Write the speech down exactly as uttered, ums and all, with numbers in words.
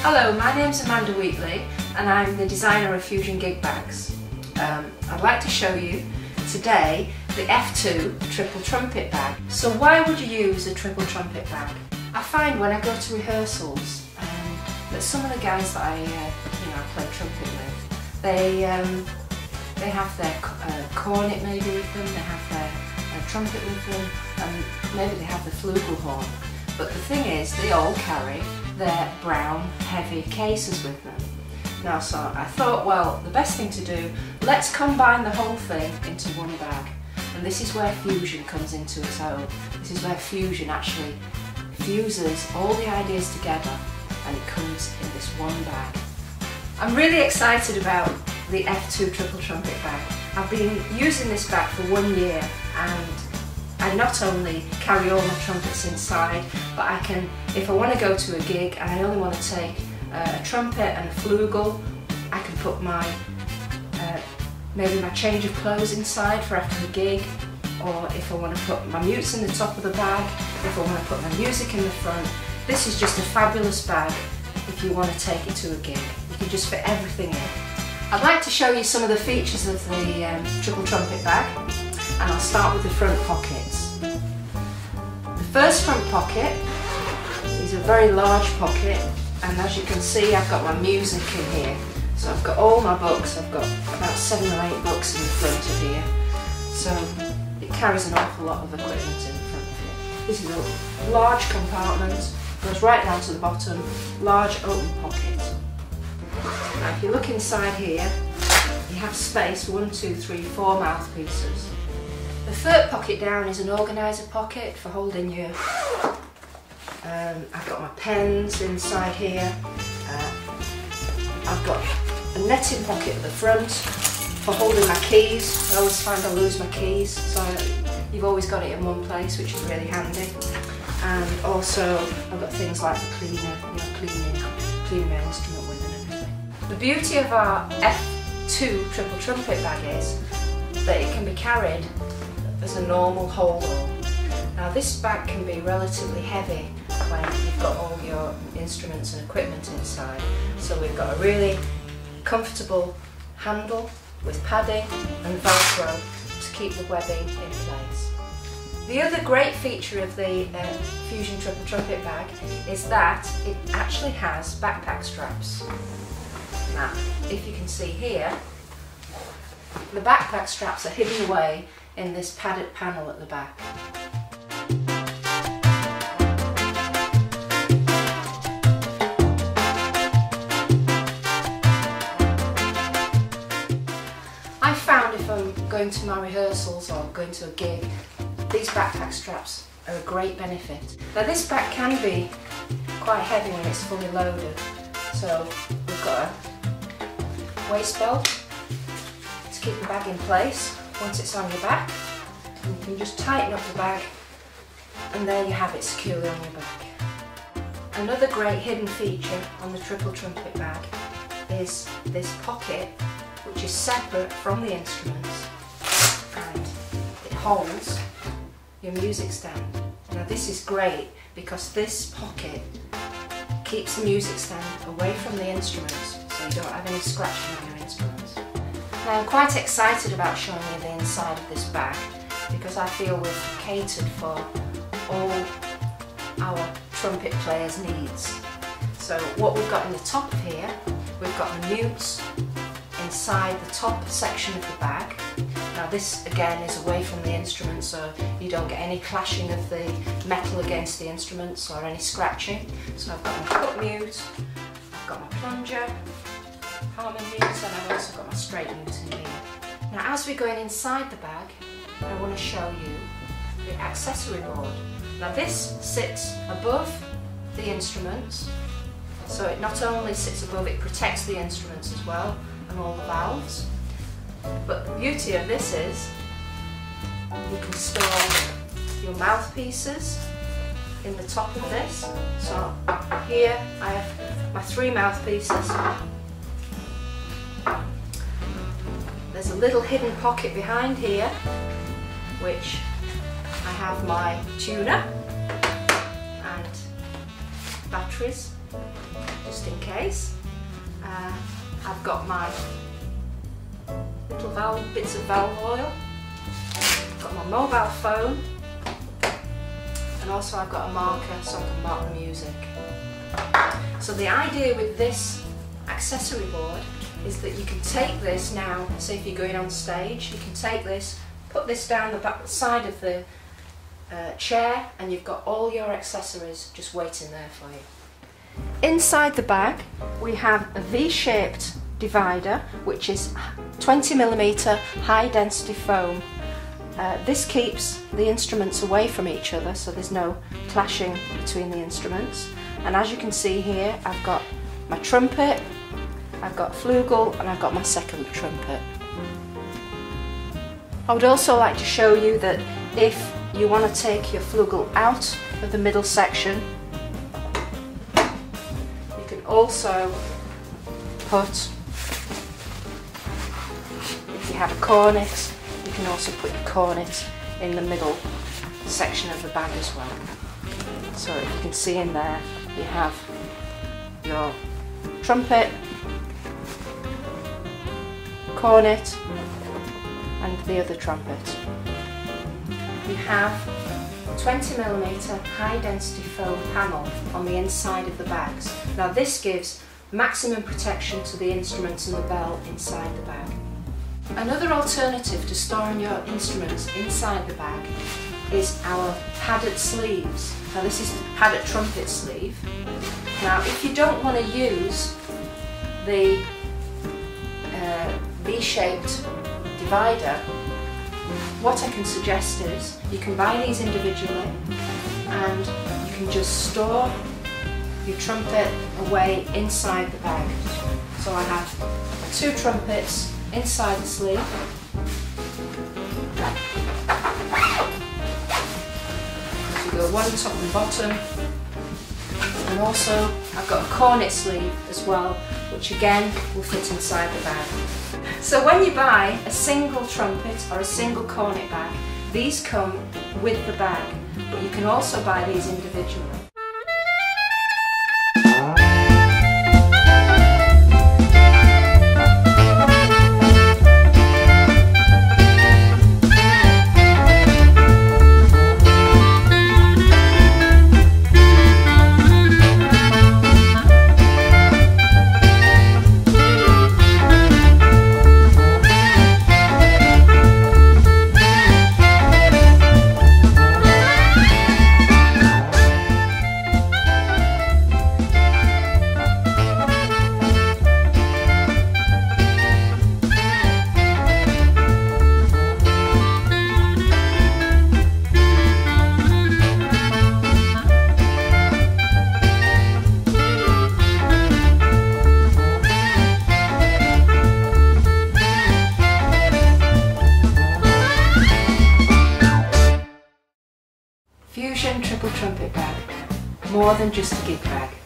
Hello, my name's Amanda Wheatley and I'm the designer of Fusion Gig Bags. Um, I'd like to show you today the F two Triple Trumpet bag. So why would you use a Triple Trumpet bag? I find when I go to rehearsals um, that some of the guys that I, uh, you know, I play trumpet with, they um, they have their uh, cornet maybe with them, they have their uh, trumpet with them, and maybe they have the flugel horn. But the thing is, they all carry their brown, heavy cases with them. Now, so I thought, well, the best thing to do, let's combine the whole thing into one bag. And this is where Fusion comes into its own. This is where Fusion actually fuses all the ideas together and it comes in this one bag. I'm really excited about the F two Triple Trumpet bag. I've been using this bag for one year and I not only carry all my trumpets inside, but I can, if I want to go to a gig and I only want to take uh, a trumpet and a flugel, I can put my, uh, maybe my change of clothes inside for after the gig, or if I want to put my mutes in the top of the bag, if I want to put my music in the front. This is just a fabulous bag if you want to take it to a gig. You can just fit everything in. I'd like to show you some of the features of the um, Triple Trumpet bag. And I'll start with the front pockets. The first front pocket is a very large pocket, and as you can see I've got my music in here. So I've got all my books, I've got about seven or eight books in the front of here. So it carries an awful lot of equipment in the front of here. This is a large compartment, goes right down to the bottom, large open pocket. Now if you look inside here, you have space for one, two, three, four mouthpieces. The third pocket down is an organiser pocket for holding your, um, I've got my pens inside here, uh, I've got a netting pocket at the front for holding my keys. I always find I lose my keys, so you've always got it in one place, which is really handy. And also I've got things like the cleaner, you know, cleaning, cleaning my instrument with and everything. The beauty of our F two Triple Trumpet bag is that it can be carried as a normal holder. Now this bag can be relatively heavy when you've got all your instruments and equipment inside. So we've got a really comfortable handle with padding and Velcro to keep the webbing in place. The other great feature of the uh, Fusion Triple Trumpet bag is that it actually has backpack straps. Now, if you can see here, the backpack straps are hidden away in this padded panel at the back. I found if I'm going to my rehearsals or going to a gig, these backpack straps are a great benefit. Now this bag can be quite heavy when it's fully loaded, so we've got a waist belt to keep the bag in place. Once it's on your back, and you can just tighten up the bag and there you have it securely on your back. Another great hidden feature on the Triple Trumpet bag is this pocket, which is separate from the instruments, and it holds your music stand. Now this is great because this pocket keeps the music stand away from the instruments, so you don't have any scratching on your instruments. Now I'm quite excited about showing you the inside of this bag because I feel we've catered for all our trumpet players' needs. So what we've got in the top of here, we've got the mutes inside the top section of the bag. Now this again is away from the instruments, so you don't get any clashing of the metal against the instruments or any scratching. So I've got my cut mute, I've got my plunger, harmon mute, and I've also got my straight mute in here. Now as we're going inside the bag, I want to show you the accessory board. Now this sits above the instruments, so it not only sits above, it protects the instruments as well and all the valves. But the beauty of this is you can store your mouthpieces in the top of this. So here I have my three mouthpieces. There's a little hidden pocket behind here, which I have my tuner and batteries just just in case. Uh, I've got my little valve, bits of valve oil, I've got my mobile phone, and also I've got a marker so I can mark the music. So the idea with this accessory board is that you can take this now, say if you're going on stage, you can take this, put this down the back side of the uh, chair, and you've got all your accessories just waiting there for you. Inside the bag we have a V-shaped divider, which is twenty millimeter high density foam. Uh, this keeps the instruments away from each other, so there's no clashing between the instruments. And as you can see here, I've got my trumpet, I've got flugel, and I've got my second trumpet. I would also like to show you that if you want to take your flugel out of the middle section, you can also put, if you have a cornet, you can also put your cornet in the middle section of the bag as well. So you can see in there you have your trumpet, cornet, and the other trumpet. You have a twenty millimeter high density foam panel on the inside of the bags. Now this gives maximum protection to the instruments and the bell inside the bag. Another alternative to storing your instruments inside the bag is our padded sleeves. Now this is the padded trumpet sleeve. Now if you don't want to use the uh, V-shaped divider, what I can suggest is you can buy these individually and you can just store your trumpet away inside the bag. So I have my two trumpets inside the sleeve. So you go one top and bottom, and also I've got a cornet sleeve as well, which again will fit inside the bag. So when you buy a single trumpet or a single cornet bag, these come with the bag, but you can also buy these individually. Fusion Triple Trumpet Bag, more than just a gig bag.